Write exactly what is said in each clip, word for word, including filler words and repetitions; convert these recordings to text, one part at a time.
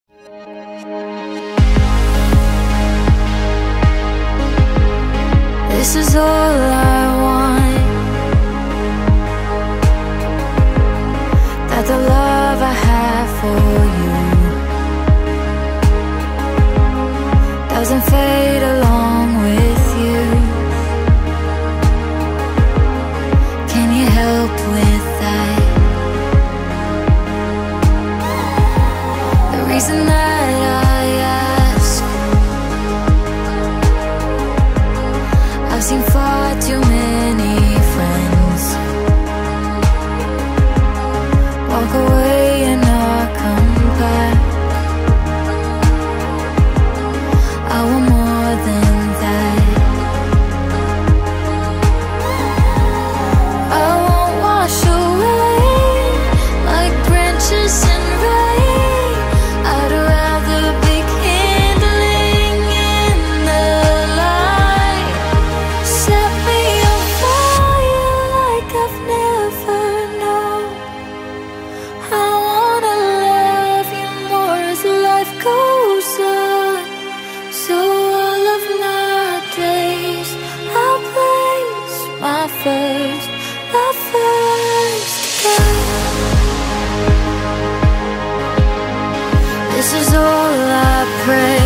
This is all I want, that the love I have for you doesn't fade along with you. Can you help with that? The reason that I ask, I've seen far too many friends walk away and not come back. I want more than that. I won't wash away like branches in rain. I'd rather be kindling in the light. Set me on fire like I've never known. I wanna love you more as life goes on. So all of my days I'll place my first, my first again. This is all I pray,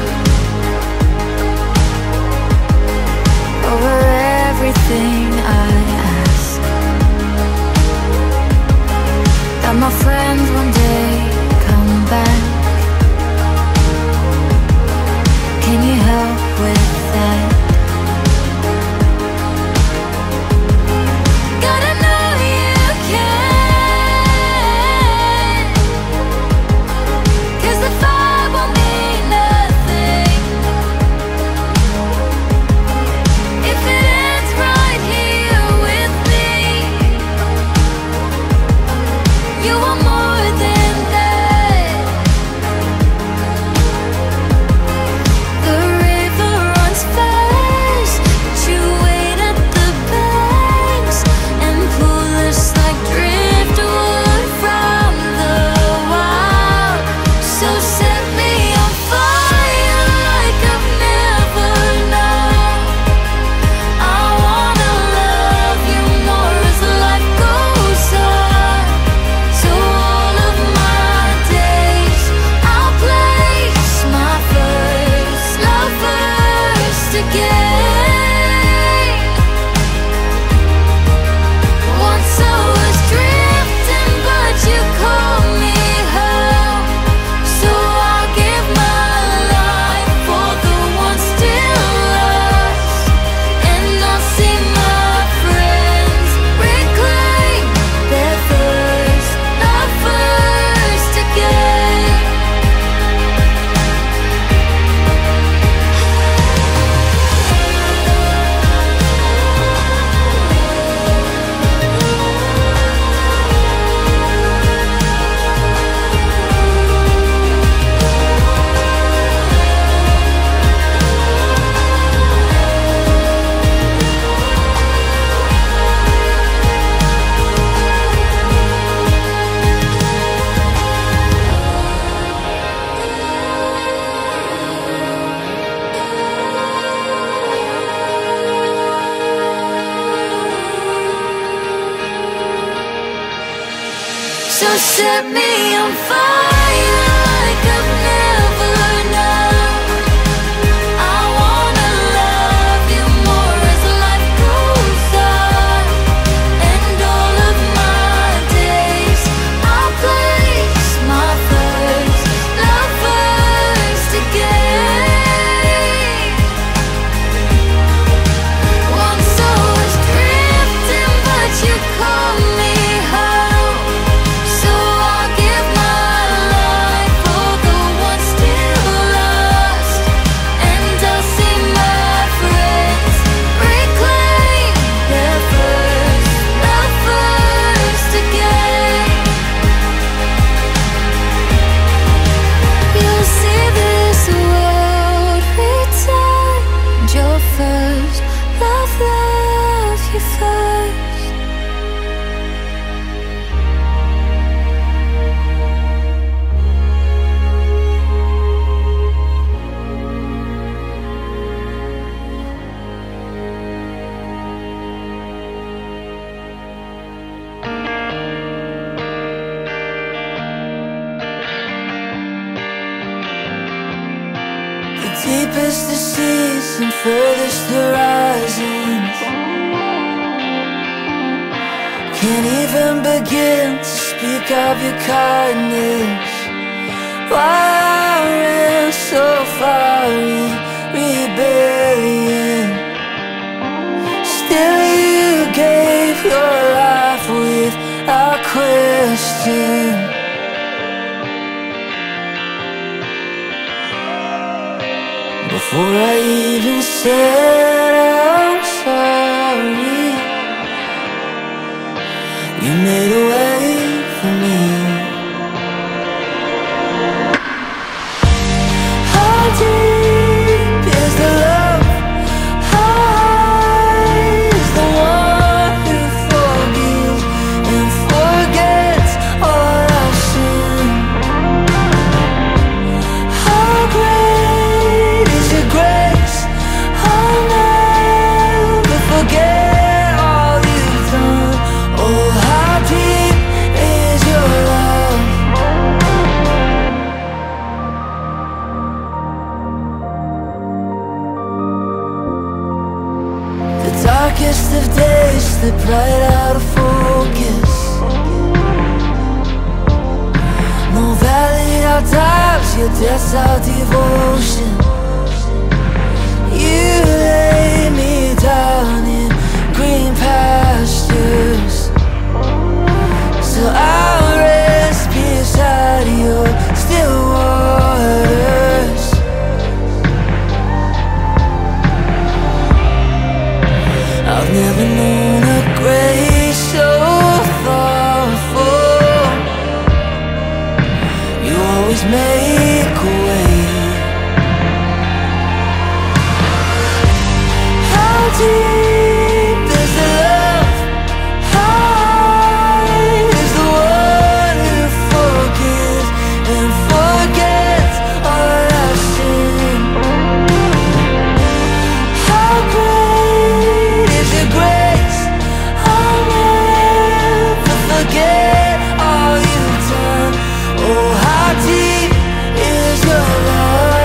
over everything I ask, that my friends one day come back. Can you help with that? Gotta know you can, 'cause the fire won't mean nothing if it ends right here with me. You want more than that. The river runs fast, but you wait at the banks and pull us like driftwood from the wild. So set me on fire like I've never known. I wanna love you more as life goes on. So all of my days I'll place my first love first again. Once I was drifting, but you called me home. So I'll give my life for the one still lost, and I'll see my friends reclaim their first love first again. So set me on fire like I've never known. I wanna love you more as life goes on, and all of my days I'll place my first love first again. Once I was drifting, but you called me home. So I'll give my Deepest the seas and furthest horizons, can't even begin to speak of your kindness. Why I ran so far in rebellion, still you gave your life without question. Before I even said I'm sorry, you made a way for me. How deep is the love? How high is the one who forgives and forgets all our sin? How great is your grace? I'll never forget all you've done. Oh, how deep is your love? The darkest of days slip right out of focus. No valley our doubts, your death's our devotion. You lay me down in green pastures, so I'll rest beside your still waters. I've never known a grace so thoughtful. You always make a way. How deep is the love? How high is the one who forgives and forgets all our sin? How great is your grace? I'll never forget all you've done. Oh, how deep is your love?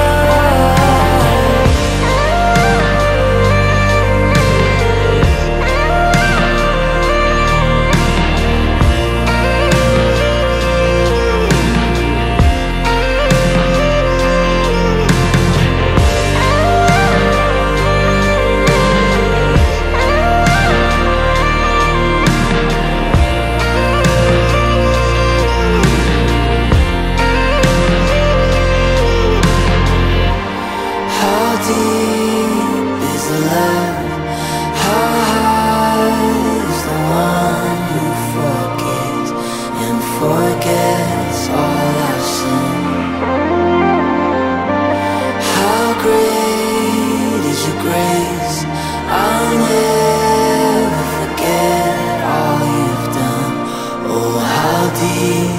How deep is the love? How high is the one who forgives and forgets all our sin? How great is your grace? I'll never forget all you've done. Oh, how deep